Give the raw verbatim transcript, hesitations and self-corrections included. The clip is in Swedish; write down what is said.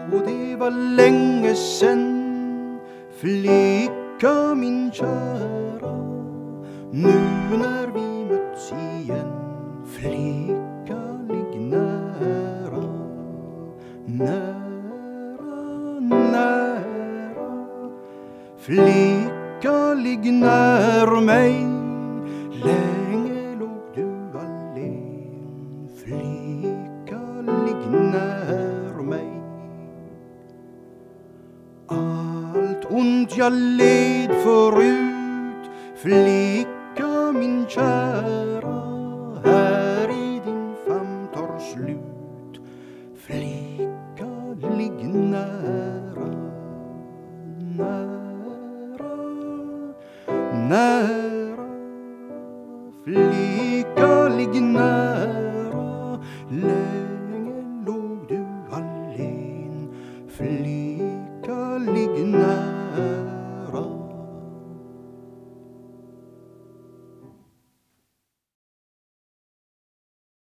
Och det var länge sen, flicka min kära. Nu när vi möts igen, flicka ligg nära, nära, nära. Flicka ligg när mig, länge låg du allen. Flicka ligg när mig. Allt ont jag led förut, flicka min kära, här i din famn tar slut. Flicka ligg nära, nära, nära.